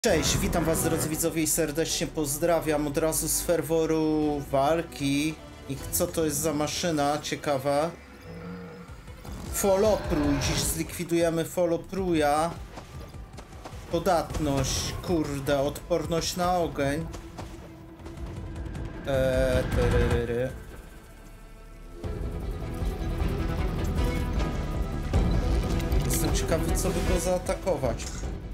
Cześć, witam was drodzy widzowie i serdecznie pozdrawiam od razu z ferworu walki. I co to jest za maszyna ciekawa? Foloprój, dziś zlikwidujemy foloprója. Podatność, kurde, odporność na ogień. Jestem ciekawy, co by go zaatakować.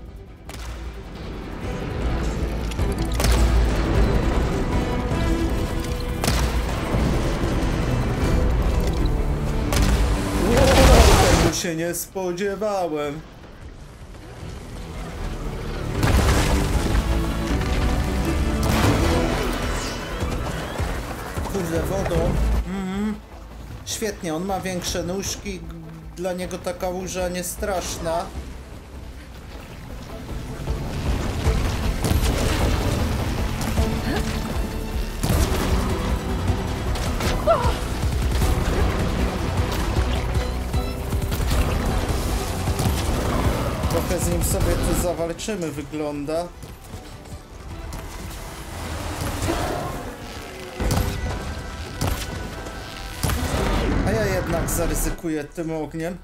Tego się nie spodziewałem. Kurde, wodą. Świetnie, on ma większe nóżki. Dla niego taka łuża nie straszna. Trochę z nim sobie tu zawalczymy, wygląda. A ja jednak zaryzykuję tym ogniem.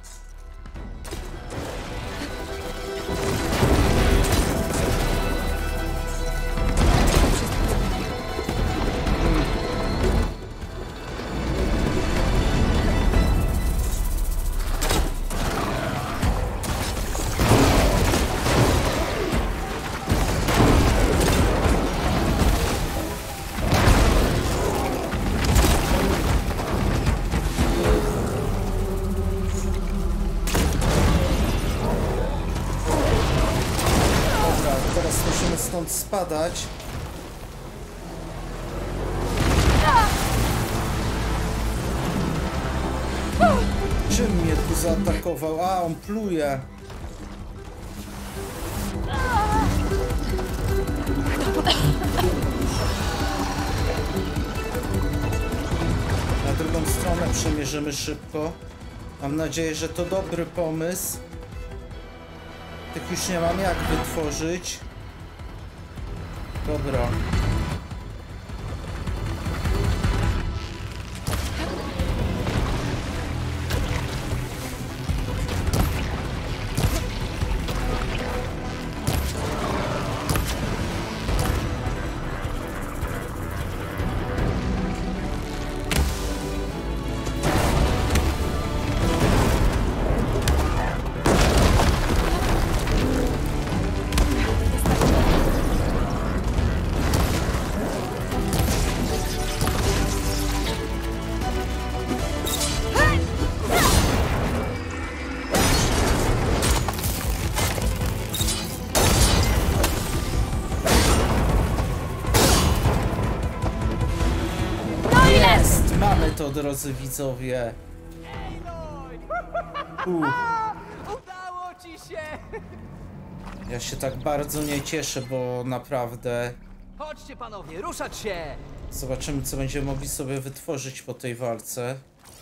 Stąd spadać. Czym mnie tu zaatakował? A, on pluje. Na drugą stronę przemierzymy szybko. Mam nadzieję, że to dobry pomysł. Tych już nie mam jak wytworzyć. Dobra. Mamy to, drodzy widzowie. Udało ci się! Ja się tak bardzo nie cieszę, bo naprawdę... Chodźcie panowie, ruszać się! Zobaczymy, co będziemy mogli sobie wytworzyć po tej walce.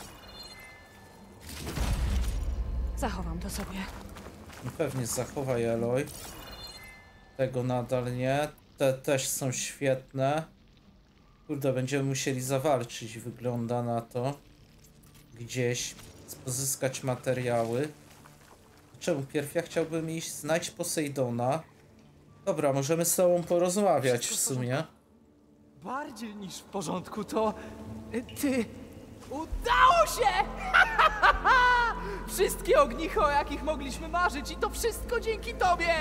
Zachowam to sobie. No pewnie zachowaj, Eloy. Tego nadal nie. Te też są świetne. Kurde, będziemy musieli zawalczyć, wygląda na to. Gdzieś pozyskać materiały. Czemu pierw ja chciałbym iść znaleźć Posejdona? Dobra, możemy z tobą porozmawiać w sumie. Bardziej niż w porządku to... Ty... Udało się! Wszystkie ognicho, o jakich mogliśmy marzyć i to wszystko dzięki tobie!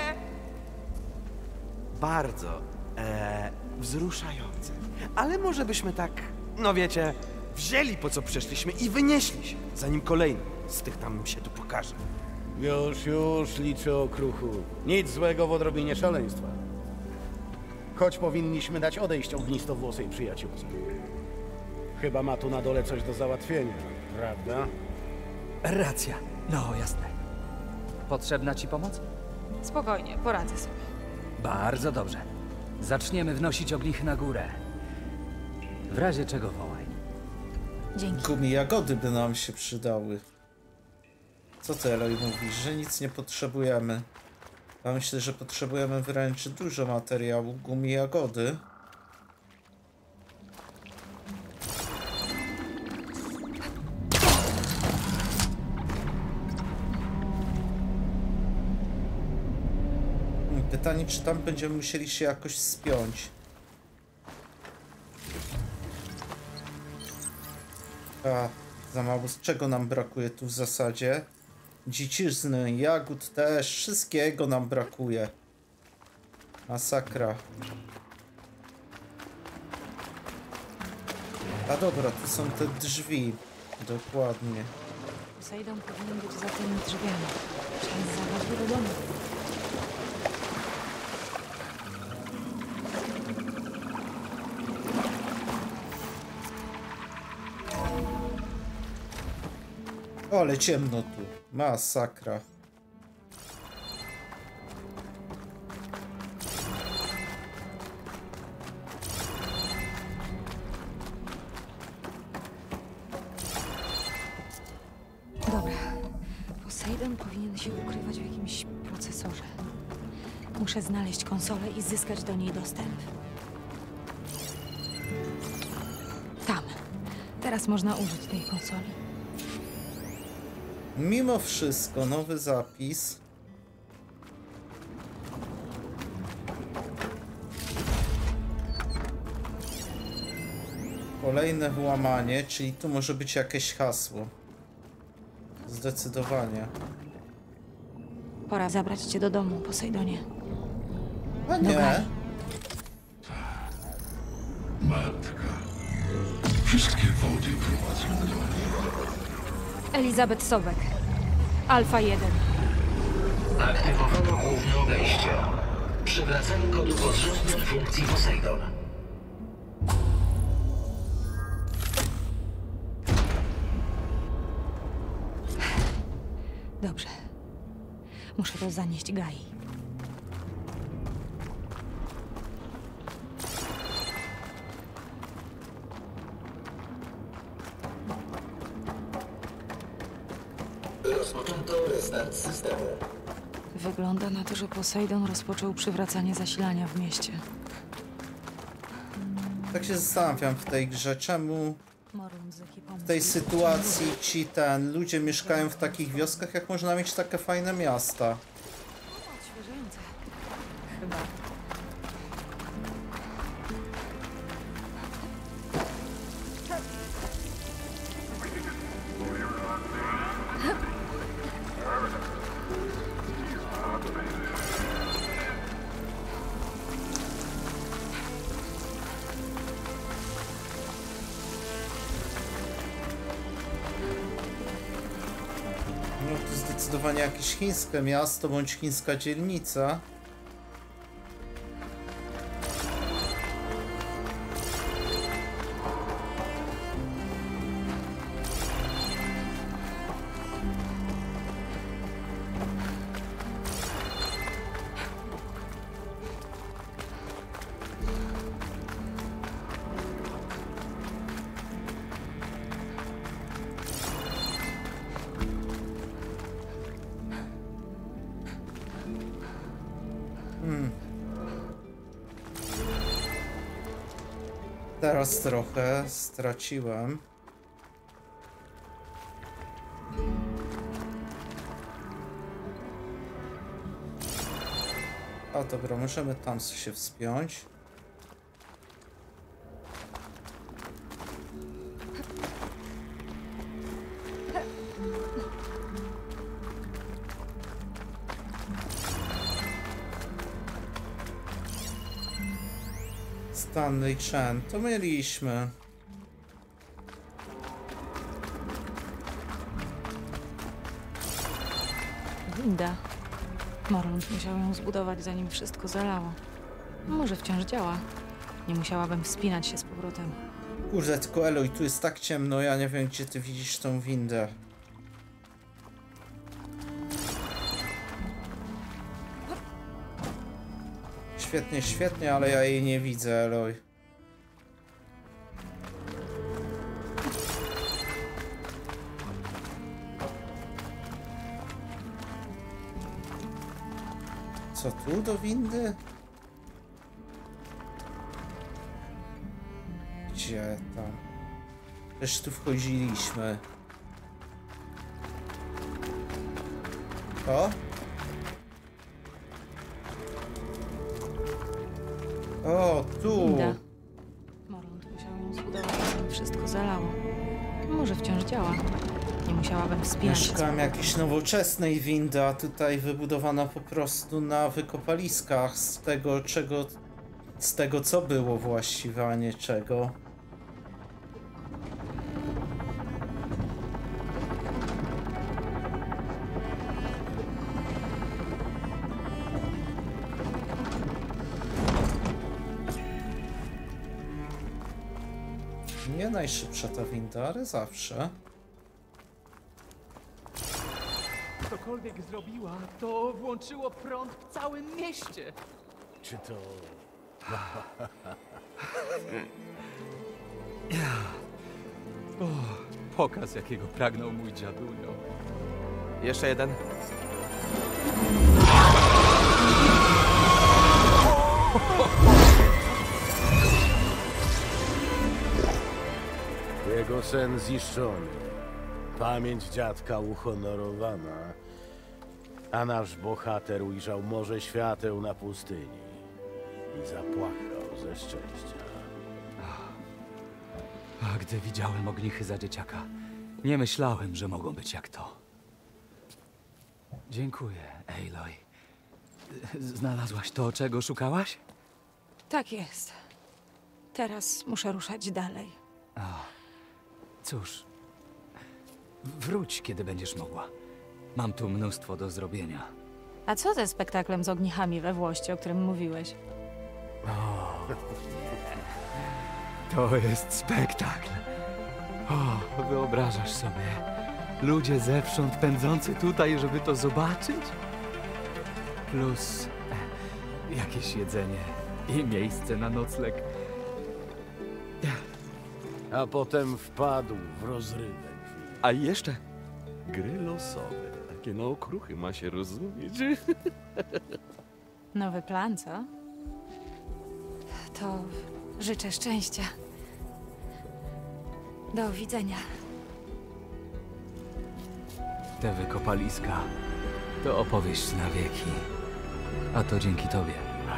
Bardzo wzruszające. Ale może byśmy tak, no wiecie, wzięli po co przeszliśmy i wynieśli się, zanim kolejny z tych tam się tu pokaże. Już, liczę okruchu. Nic złego w odrobinie szaleństwa. Choć powinniśmy dać odejść ognistowłosej przyjaciółce. Chyba ma tu na dole coś do załatwienia, prawda? Racja. No, jasne. Potrzebna ci pomoc? Spokojnie, poradzę sobie. Bardzo dobrze. Zaczniemy wnosić ognichy na górę. W razie czego wołaj. Dzięki. Gumi jagody by nam się przydały. Co ty, Eloy, mówisz? Że nic nie potrzebujemy. Ja myślę, że potrzebujemy wręcz dużo materiału, gumy i jagody. Pytanie, czy tam będziemy musieli się jakoś spiąć. A, za mało. Z czego nam brakuje tu w zasadzie? Dziczyzny, jagód też, wszystkiego nam brakuje. Masakra. A dobra, tu są te drzwi. Dokładnie. Poseidon powinien być za tymi drzwiami. Trzeba zabrać go do domu. O, ale ciemno tu. Masakra. Dobra. Poseidon powinien się ukrywać w jakimś procesorze. Muszę znaleźć konsolę i zyskać do niej dostęp. Tam. Teraz można użyć tej konsoli. Mimo wszystko, nowy zapis. Kolejne włamanie, czyli tu może być jakieś hasło. Zdecydowanie. Pora zabrać cię do domu, Posejdonie. A nie. Dobra. Wszystkie wody prowadzą do Elizabeth Sobek. Alfa 1. Aktywowano główne wejście. Przywracanie kodu podrządnych funkcji Poseidon. Dobrze. Muszę to zanieść Gai. Rozpoczęto restart systemu. Wygląda na to, że Poseidon rozpoczął przywracanie zasilania w mieście. Tak się zastanawiam w tej grze, czemu Morun z ekipą w tej sytuacji ludzie mieszkają w takich wioskach, jak można mieć takie fajne miasta. Odświeżające. Chyba. No to zdecydowanie jakieś chińskie miasto bądź chińska dzielnica. Teraz trochę straciłem. A dobra, możemy tam się wspiąć. Stanley Chen, to mieliśmy. Winda. Morlund musiał ją zbudować, zanim wszystko zalało. Może wciąż działa. Nie musiałabym wspinać się z powrotem. Kurde, tylko Eloy, tu jest tak ciemno, ja nie wiem, gdzie ty widzisz tą windę. Świetnie, świetnie, ale ja jej nie widzę, Eloy. Co tu do windy? Gdzie tam? Też tu wchodziliśmy. O? O, tu! Winda. Morlund musiał ją zbudować, zanim wszystko zalało. Może wciąż działa. Nie musiałabym wspinać się. Szukam jakiejś nowoczesnej windy, a tutaj wybudowana po prostu na wykopaliskach z tego co było właściwie, a nie czego. Nie najszybsza ta winda, ale zawsze. Cokolwiek zrobiła, to włączyło prąd w całym mieście. Czy to... Pokaz, jakiego pragnął mój dziadunio. Jeszcze jeden. Jego sen ziszczony, pamięć dziadka uhonorowana, a nasz bohater ujrzał morze świateł na pustyni i zapłakał ze szczęścia. A gdy widziałem ognichy za dzieciaka, nie myślałem, że mogą być jak to. Dziękuję, Aloy. Znalazłaś to, czego szukałaś? Tak jest. Teraz muszę ruszać dalej. Cóż, wróć, kiedy będziesz mogła. Mam tu mnóstwo do zrobienia. A co ze spektaklem z ognichami we Włoście, o którym mówiłeś? To jest spektakl. O, wyobrażasz sobie? Ludzie zewsząd pędzący tutaj, żeby to zobaczyć? Plus jakieś jedzenie i miejsce na nocleg. A potem wpadł w rozrywek. A jeszcze gry losowe. Takie na okruchy ma się rozumieć. Nowy plan, co? To życzę szczęścia. Do widzenia. Te wykopaliska to opowieść na wieki. A to dzięki tobie.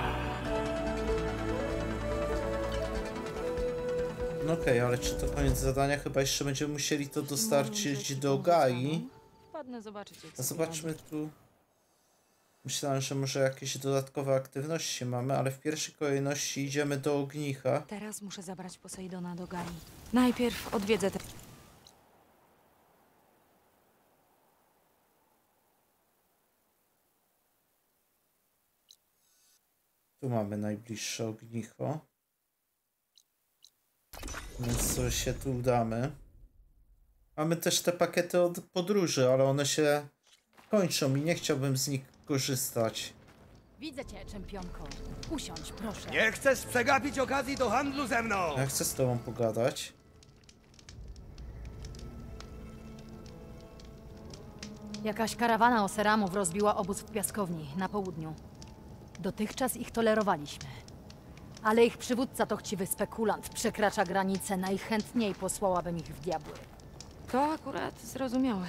No okej, ale czy to koniec zadania? Chyba jeszcze będziemy musieli to dostarczyć do Gai. Ładne zobaczyć. jak A sobie zobaczmy tu. Myślałem, że może jakieś dodatkowe aktywności mamy, ale w pierwszej kolejności idziemy do ognicha. Teraz muszę zabrać Posejdona do Gai. Najpierw odwiedzę te... Tu mamy najbliższe ognicho. Więc sobie się tu udamy. Mamy też te pakiety od podróży, ale one się kończą i nie chciałbym z nich korzystać. Widzę cię, czempionko. Usiądź, proszę. Nie chcesz przegapić okazji do handlu ze mną! Ja chcę z tobą pogadać. Jakaś karawana Oseramów rozbiła obóz w piaskowni na południu. Dotychczas ich tolerowaliśmy. Ale ich przywódca to chciwy spekulant, przekracza granice, najchętniej posłałabym ich w diabły. To akurat zrozumiałe.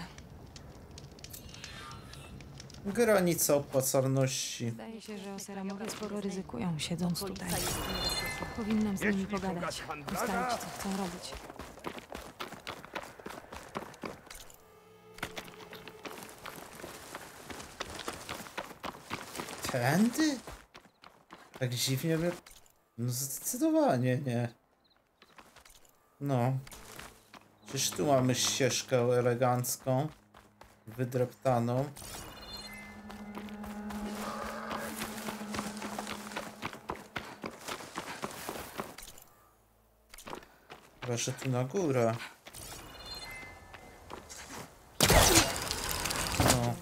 Granica opłacalności. Zdaje się, że Oseramowie sporo ryzykują, siedząc tutaj. Powinnam z nimi pogadać. Ustalić, co chcą robić. Tędy? Tak dziwnie mnie... No zdecydowanie nie. No. Przecież tu mamy ścieżkę elegancką. Wydreptaną. Chyba, że tu na górę. No.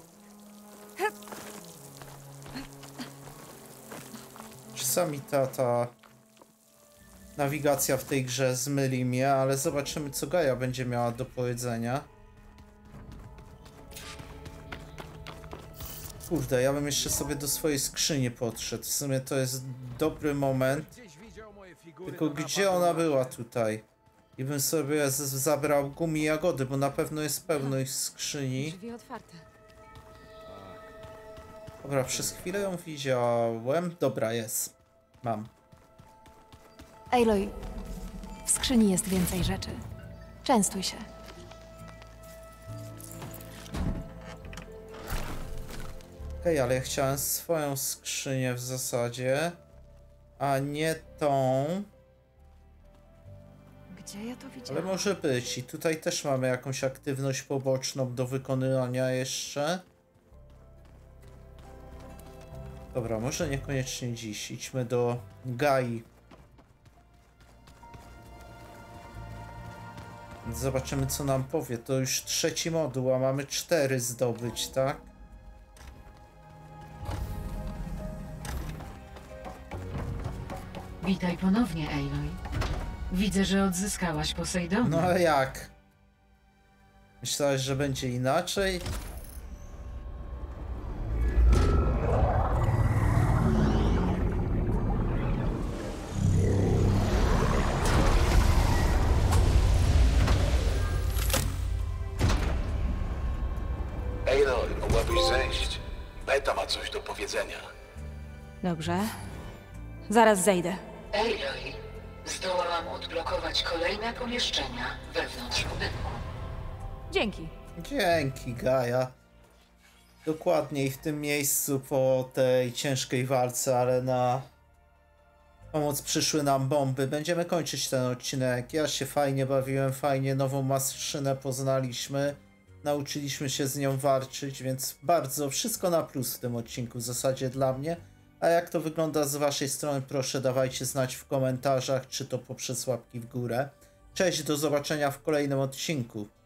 Czasami ta nawigacja w tej grze zmyli mnie, ale zobaczymy, co Gaja będzie miała do powiedzenia. Kurde, ja bym jeszcze sobie do swojej skrzyni podszedł. W sumie to jest dobry moment. Tylko gdzie ona była tutaj? I bym sobie zabrał gumi jagody, bo na pewno jest pełno ich skrzyni. Drzwi otwarte. Dobra, przez chwilę ją widziałem. Dobra, jest. Mam. Aloy, w skrzyni jest więcej rzeczy. Częstuj się. Okej, ale ja chciałem swoją skrzynię w zasadzie, a nie tą. Gdzie ja to Ale widziałam? może być. I tutaj też mamy jakąś aktywność poboczną do wykonywania jeszcze. Dobra, może niekoniecznie dziś. Idźmy do Gai. Zobaczymy, co nam powie. To już 3. moduł, a mamy 4 zdobyć, tak? Witaj ponownie, Aloy. Widzę, że odzyskałaś Posejdona. No ale jak? Myślałeś, że będzie inaczej? Aloy, mogłabyś zejść. Beta ma coś do powiedzenia. Dobrze. Zaraz zejdę. Aloy, zdołałam odblokować kolejne pomieszczenia wewnątrz budynku. Dzięki. Dzięki, Gaja. Dokładniej w tym miejscu po tej ciężkiej walce, ale na pomoc przyszły nam bomby. Będziemy kończyć ten odcinek. Ja się fajnie bawiłem, fajnie nową maszynę poznaliśmy. Nauczyliśmy się z nią walczyć, więc bardzo wszystko na plus w tym odcinku w zasadzie dla mnie. A jak to wygląda z waszej strony, proszę dawajcie znać w komentarzach, czy to poprzez łapki w górę. Cześć, do zobaczenia w kolejnym odcinku.